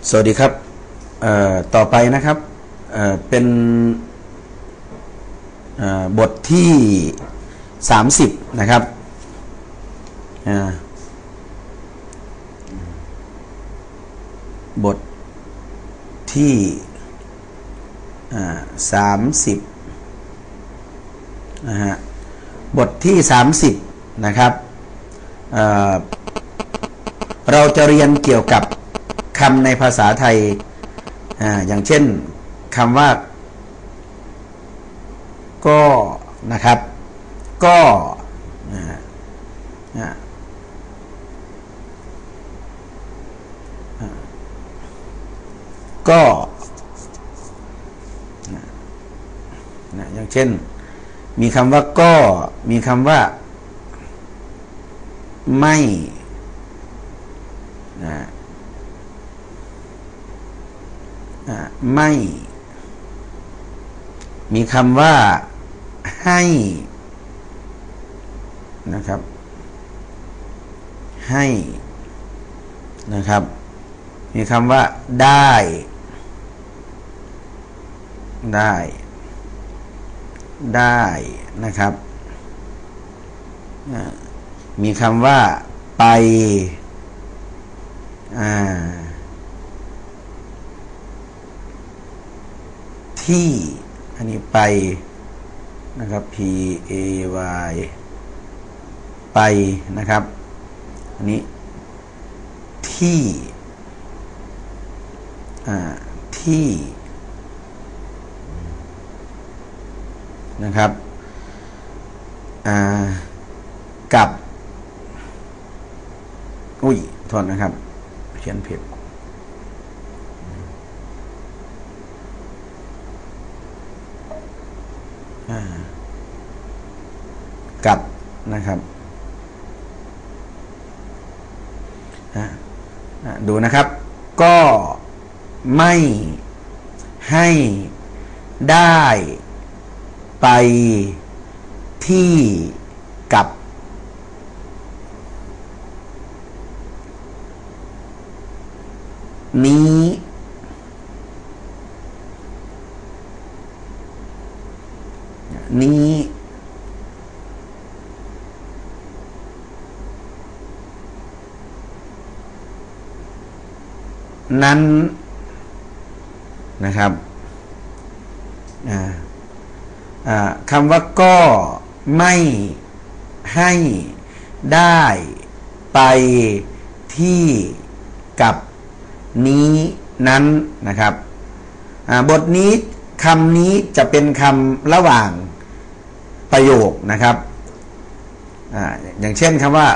สวัสดีครับต่อไปนะครับเป็นบทที่30นะครับบทที่30นะฮะบทที่30นะครับเราจะเรียนเกี่ยวกับคำในภาษาไทยอย่างเช่นคำว่าก็นะครับก็ก็อย่างเช่นมีคำว่าก็มีคำว่าไม่ไม่มีคำว่าให้นะครับให้นะครับมีคำว่าได้นะครับมีคำว่าไปที่อันนี้ไปนะครับ P A Y ไปนะครับอันนี้ที่ที่นะครับกับโทษนะครับเขียนผิดกับนะครับดูนะครับก็ไม่ให้ได้ไปที่กับนี้นั้นนะครับคำว่าก็ไม่ให้ได้ไปที่กับนี้นั้นนะครับบทนี้คำนี้จะเป็นคำระหว่างประโยคนะครับอย่างเช่นคำว่า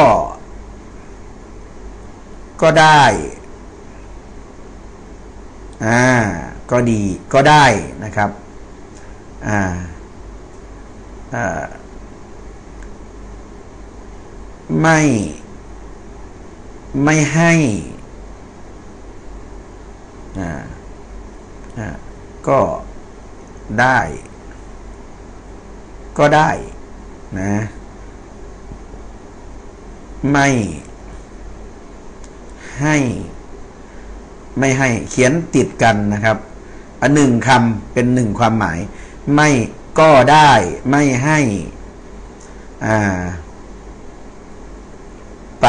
ก็ได้ก็ดีก็ได้นะครับไม่ให้ก็ได้นะไม่ให้เขียนติดกันนะครับหนึ่งคำเป็นหนึ่งความหมายไม่ก็ได้ไม่ให้ไป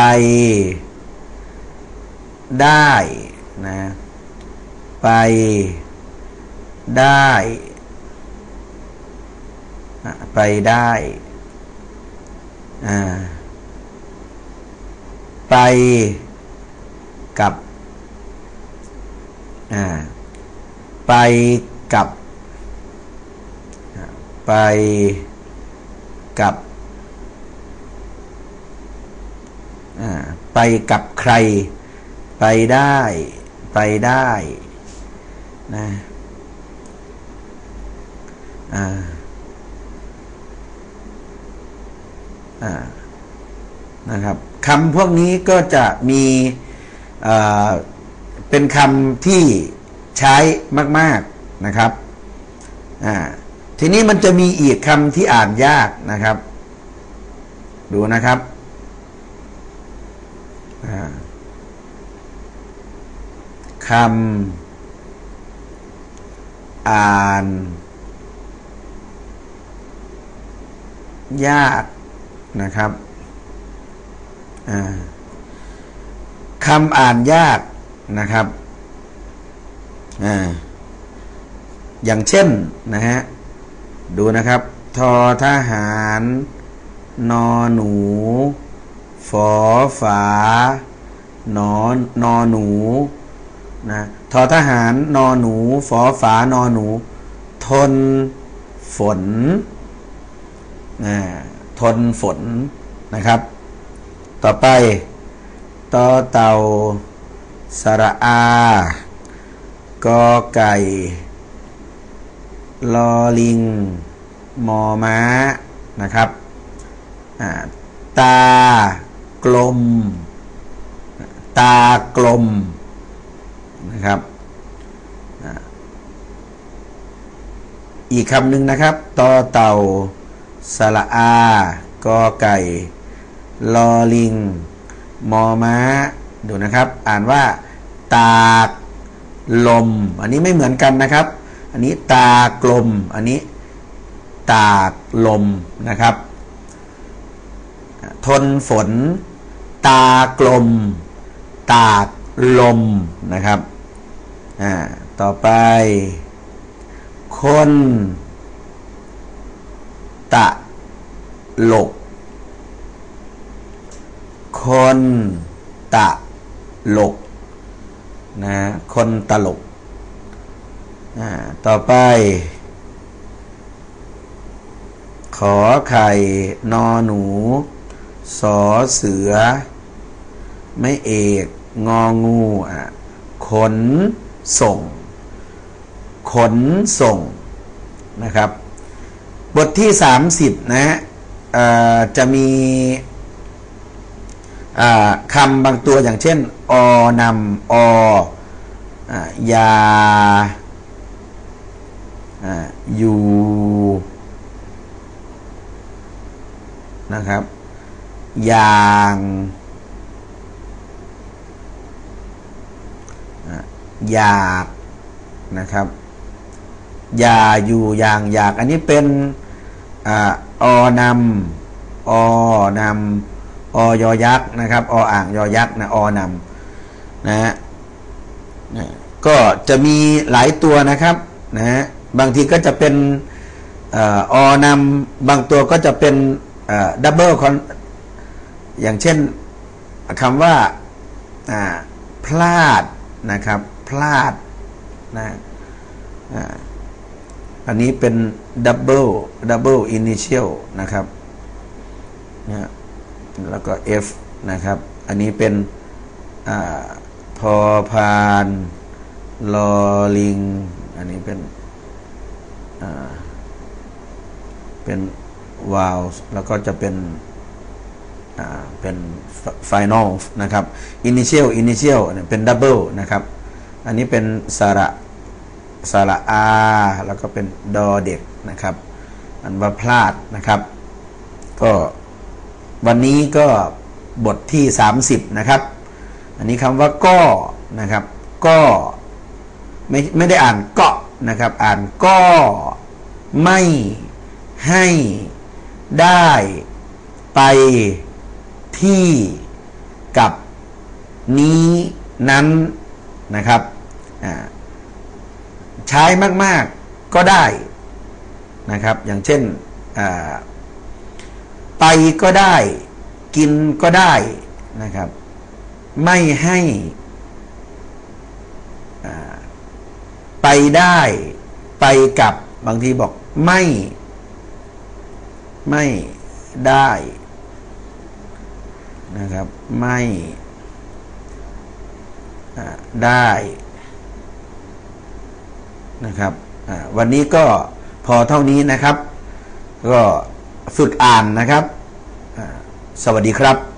ได้นะไปได้ไปได้ไปกับไปกับไปกับไปกับใครไปได้นะนะครับคำพวกนี้ก็จะมีเป็นคำที่ใช้มากๆนะครับทีนี้มันจะมีอีกคำที่อ่านยากนะครับดูนะครับ คคำอ่านยากนะครับคำอ่านยากนะครับอย่างเช่นนะฮะดูนะครับทอทหารนอหนูฝอฝานอนอหนูนะทอทหารนอหนูฝอฝานอหนูทนฝนทนฝนนะครับต่อไปตอเต่าสระอากอไก่ลอลิงมอม้านะครับตากลมนะครับอีกคำหนึ่งนะครับตอเต่าสระอากอไก่ลอลิงมอม้าดูนะครับอ่านว่าตากลมอันนี้ไม่เหมือนกันนะครับอันนี้ตากลมอันนี้ตากลมนะครับทนฝนตากลมตากลมนะครับต่อไปคนตะลกคนตะลกนะคนตลกต่อไปขอไข่นอหนูสอเสือไม่เอกงองูขนส่งขนส่งนะครับบทที่30นะจะมีคำบางตัวอย่างเช่นอนำยาอยู่นะครับอย่างอยากนะครับอย่าอยู่อย่างอยากอันนี้เป็นอนำอยอยักษ์นะครับออ่างยอยักษ์นะอนำนะฮะก็จะมีหลายตัวนะครับนะฮะบางทีก็จะเป็นอนำบางตัวก็จะเป็นดับเบิลคอนอย่างเช่นคำว่าพลาดนะครับพลาดนะอันนี้เป็นดับเบิลอินิเชียลนะครับนะแล้วก็ F นะครับอันนี้เป็นพอพานลอลิงอันนี้เป็นวาวแล้วก็จะเป็นfinal นะครับ initial เป็น double นะครับอันนี้เป็นสระอาแล้วก็เป็นดอเด็กนะครับอันว่าพลาดนะครับก็วันนี้ก็บทที่30นะครับอันนี้คำว่าก็นะครับก็ไม่ได้อ่านเกาะนะครับอ่านก็ไม่ให้ได้ไปที่กับนี้นั้นนะครับใช้มากๆก็ได้นะครับอย่างเช่นไปก็ได้กินก็ได้นะครับไม่ให้ไปได้ไปกับบางทีบอกไม่ได้นะครับไม่ได้นะครับวันนี้ก็พอเท่านี้นะครับก็ฝึกอ่านนะครับสวัสดีครับ